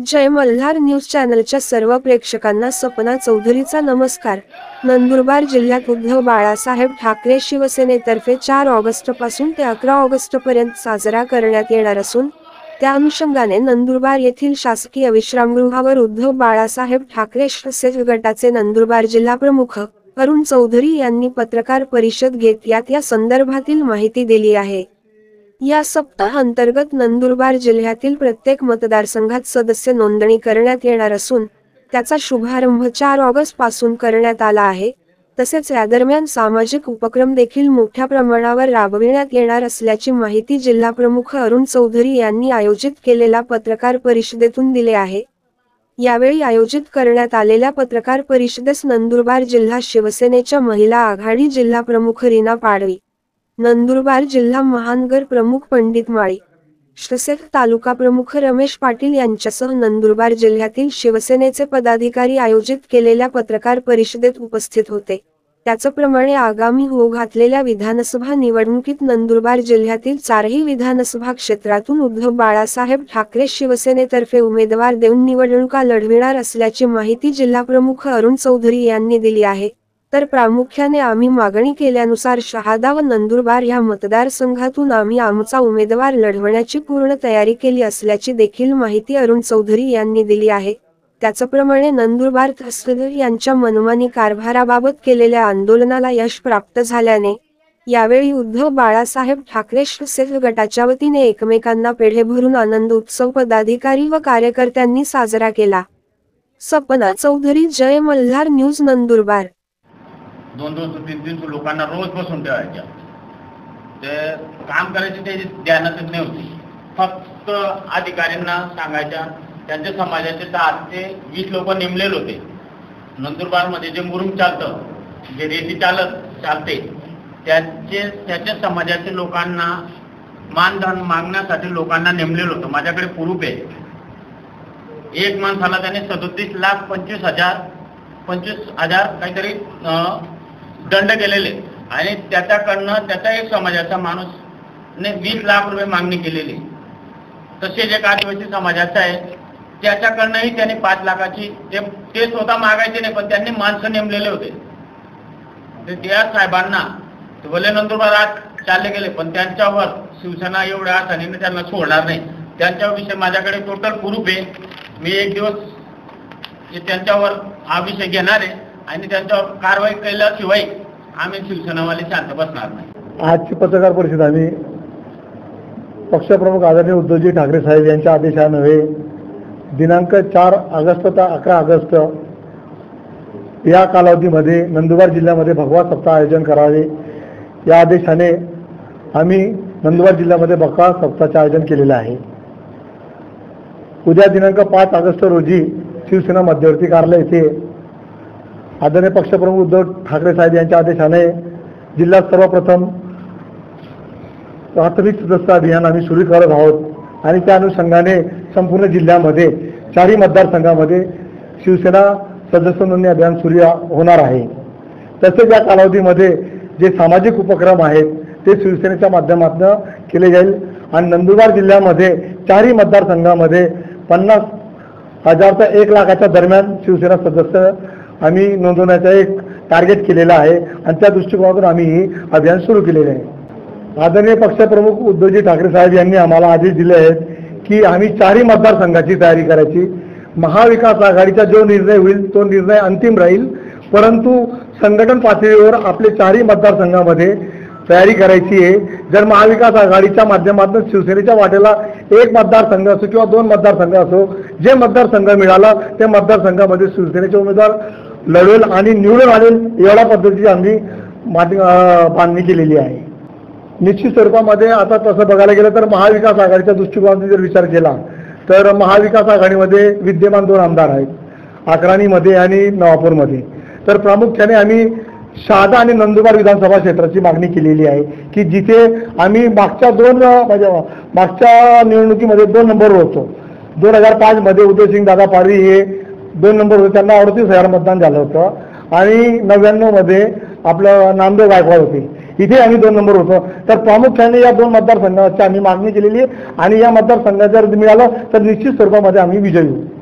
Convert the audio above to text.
जय Malhar news चॅनलच्या सर्व प्रेक्षकांना सपना चौधरीचा नमस्कार। नंदुरबार जिल्ह्यात उद्धव बाळासाहेब ठाकरे शिवसेनेतर्फे 4 ऑगस्टपासून ते 11 ऑगस्टपर्यंत साजरा करण्यात येणार असून त्या अनुषंगाने नंदुरबार येथील शासकीय विश्रामगृहावर उद्धव बाळासाहेब ठाकरे शिवसेना गटाचे नंदुरबार जिल्हा प्रमुख अरुण चौधरी यांनी पत्रकार परिषद घेत या संदर्भातील माहिती दिली आहे। या सप्ताह अंतर्गत नंदुरबार जिल्ह्यातील प्रत्येक मतदारसंघात सदस्य नोंदणी करण्यात येणार असून त्याचा शुभारंभ 4 ऑगस्ट पासून करण्यात आला आहे। तसेच या दरम्यान सामाजिक उपक्रम देखील मोठ्या प्रमाणावर राबविण्यात येणार असल्याची माहिती जिल्हा प्रमुख अरुण चौधरी यांनी आयोजित केलेल्या पत्रकार परिषदेतून दिली आहे। यावेळी आयोजित करण्यात आलेल्या पत्रकार परिषदेस नंदुरबार जिल्हा शिवसेनेच्या महिला आघाडी जिल्हा प्रमुख रीना पाडवी, नंदुरबार जिल्हा महानगर प्रमुख पंडित माळी, शिवसेना तालुका प्रमुख रमेश पाटील यांच्यासह नंदुरबार जिल्ह्यातील शिवसेनेचे पदाधिकारी आयोजित केलेल्या पत्रकार परिषदेत उपस्थित होते। त्याचप्रमाणे आगामी होऊ घातलेल्या विधानसभा निवडणुकीत नंदुरबार जिल्ह्यातील 4ही विधानसभा क्षेत्रातून उद्धव बाळासाहेब ठाकरे शिवसेनेतर्फे उमेदवार देऊन निवडणुका लढविणार असल्याची माहिती जिल्हा प्रमुख अरुण चौधरी यांनी दिली आहे। तर प्रामुख्याने आम्ही मागणी केल्यानुसार शहादा व नंदुरबार या मतदारसंघातून आम्ही आमचा उमेदवार लढवण्याची पूर्ण तयारी केली असल्याची देखील माहिती अरुण चौधरी यांनी दिली आहे। त्याचप्रमाणे नंदुरबार तहसीलदार यांच्या मनमानी कारभाराबाबत केलेल्या आंदोलनाला यश प्राप्त झाल्याने यावेळी उद्धव बाळासाहेब ठाकरे शिवसेना गटाच्या वतीने एकमेकांना पेढे भरून आनंद उत्सव पदाधिकारी व कार्यकर्त्यांनी साजरा केला। सपना चौधरी, जय मल्हार न्यूज, नंदुरबार। 200-300 लोकांना रोज बसून ठेवायच्या, ते काम करायचे ते ध्यानातच नव्हती। फक्त अधिकाऱ्यांना सांगायच्या, त्यांच्या समाजाचे 10 ते 20 लोक नेमलेले होते। नंदुरबार मध्ये जे मुरुम चालतं, जे रेती चालते, त्याच्या समाजाच्या लोकांना मानधन मागण्यासाठी लोकांना नेमलेलं होतं। माझ्याकडे प्रूफ आहे। एक माणसाला त्याने 37,25,000 काहीतरी दंड केलेले आणि त्याच्याकडनं त्याचा एक समाजाचा माणूस ने 20 लाख रुपये मागणी केलेली। तसेच एक आदिवासी समाजाचा आहे, त्याच्याकडनंही त्याने 5 लाखाची, ते स्वतः मागायचे नाही पण त्यांनी माणसं नेमलेले होते। त्या साहेबांना भले नंदुरबारात चालले गेले पण त्यांच्यावर शिवसेना एवढ्या आसानीने त्यांना सोडणार नाही। त्यांच्याविषयी माझ्याकडे टोटल प्रूफ आहे। मी एक दिवस त्यांच्यावर हा विषय घेणार आहे आणि त्यांच्यावर कारवाई केल्याशिवाय आम्ही शिवसेनावाले शांत बसणार नाही। आजची पत्रकार परिषद आम्ही पक्षप्रमुख आदरणीय उद्धवजी ठाकरे साहेब यांच्या आदेशान्वये दिनांक 4 ऑगस्ट ते 11 ऑगस्ट या कालावधीमध्ये नंदुरबार जिल्ह्यामध्ये भगवा सप्ताह आयोजन करावे या आदेशाने आम्ही नंदुरबार जिल्ह्यामध्ये भगवा सप्ताहाचे आयोजन केलेले आहे। उद्या दिनांक 5 ऑगस्ट रोजी शिवसेना मध्यवर्ती कार्यालय येथे आदरणीय पक्षप्रमुख उद्धव ठाकरे साहेब यांच्या आदेशाने जिल्ह्यात सर्वप्रथम प्राथमिक सदस्य अभियान आम्ही सुरू करत आहोत आणि त्या अनुषंगाने संपूर्ण जिल्ह्यामध्ये 4ही मतदारसंघामध्ये शिवसेना सदस्य नोंदणी अभियान सुरू होणार आहे। तसेच या कालावधीमध्ये जे सामाजिक उपक्रम आहेत ते शिवसेनेच्या माध्यमातून केले जाईल आणि नंदुरबार जिल्ह्यामध्ये 4ही मतदारसंघामध्ये 50,000 ते 1 लाखाच्या दरम्यान शिवसेना सदस्य आम्ही नोंदवण्याचा एक टार्गेट केलेला आहे आणि त्या दृष्टिकोनातून आम्ही ही अभियान सुरू केलेले आहे। आदरणीय पक्षप्रमुख उद्धवजी ठाकरे साहेब यांनी आम्हाला आदेश दिले आहेत की आम्ही 4ही मतदारसंघाची तयारी करायची। महाविकास आघाडीचा जो निर्णय होईल तो निर्णय अंतिम राहील, परंतु संघटन पातळीवर आपले 4ही मतदारसंघामध्ये तयारी करायची आहे। जर महाविकास आघाडीच्या माध्यमातून शिवसेनेच्या वाटेला 1 मतदारसंघ असो किंवा 2 मतदारसंघ असो, जे मतदारसंघ मिळाला त्या मतदारसंघामध्ये शिवसेनेचे उमेदवार लढवेल आणि निवडून आणेल एवढ्या पद्धतीची आम्ही बांधणी केलेली आहे। निश्चित स्वरूपामध्ये आता तसं बघायला गेलं तर महाविकास आघाडीच्या दृष्टिकोनातून जर विचार केला तर महाविकास आघाडीमध्ये विद्यमान 2 आमदार आहेत, अकराणीमध्ये आणि नवापूरमध्ये। तर प्रामुख्याने आम्ही शहादा आणि नंदुरबार विधानसभा क्षेत्राची मागणी केलेली आहे की जिथे आम्ही मागच्या निवडणुकीमध्ये 2 नंबरवर होतो। 2005 मध्ये उदयसिंग दादा पाडवी हे 2 नंबर होते, त्यांना 38,000 मतदान झालं होतं आणि 99 मध्ये आपलं नामदेव गायकवाड होते, इथे आम्ही 2 नंबर होतो। तर प्रामुख्याने या 2 मतदारसंघाची आम्ही मागणी केलेली आहे आणि या मतदारसंघात जर मिळालं तर निश्चित स्वरूपामध्ये आम्ही विजयी होऊ।